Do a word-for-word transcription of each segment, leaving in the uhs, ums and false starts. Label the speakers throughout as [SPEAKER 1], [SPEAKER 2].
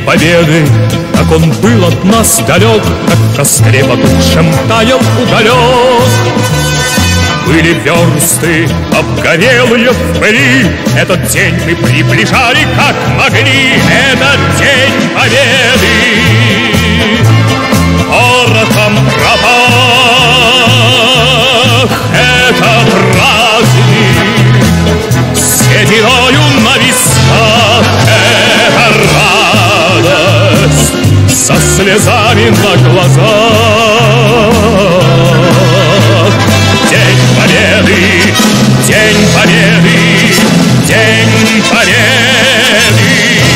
[SPEAKER 1] победы, как он был от нас далек, как в костре потухшем таял уголек. Были версты обгорелые в пыли, этот день мы приближали как могли, этот день победы. Порохом пропах, это праздник, сединою на висках, это радость, со слезами на глазах. День победы, день победы, день победы.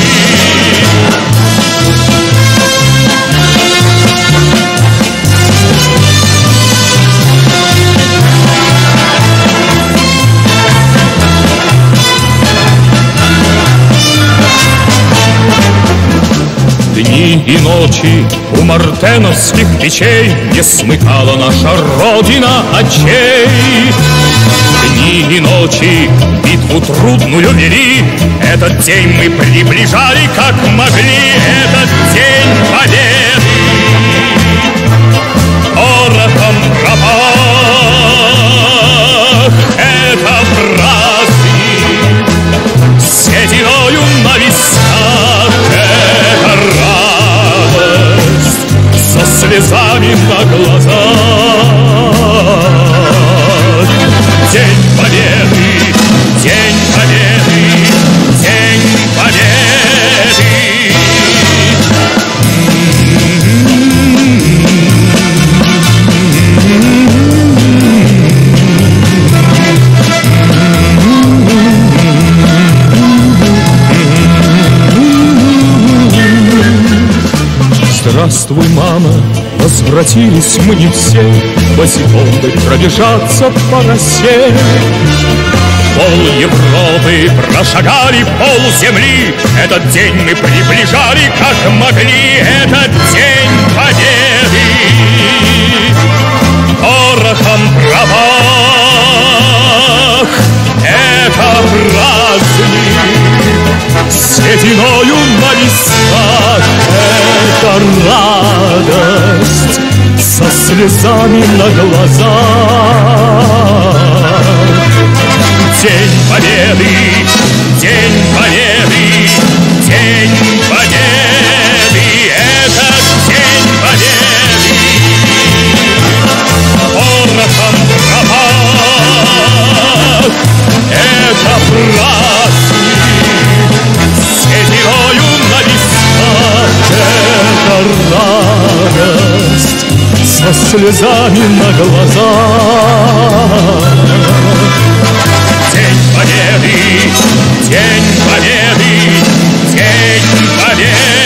[SPEAKER 1] Дни и ночи у мартеновских печей не смыкала наша Родина очей. Дни и ночи битву трудную вели, этот день мы приближали как могли, этот день победы. Порохом пропах, это праздник, сединою на висках, это радость, со слезами на глазах. День победы, день победы, день победы. Здравствуй, мама, возвратились мы не все, босиком бы пробежаться по росе. Пол Европы прошагали, пол земли, этот день мы приближали как могли, этот день победы. Порохом пропах, это праздник, сединою на висках, это радость, со слезами на глазах. День победы, день победы, день победы, этот день победы. Порохом пропах, это праздник, сединою на висках, это радость, со слезами на глазах. День победы, день победы, день победы.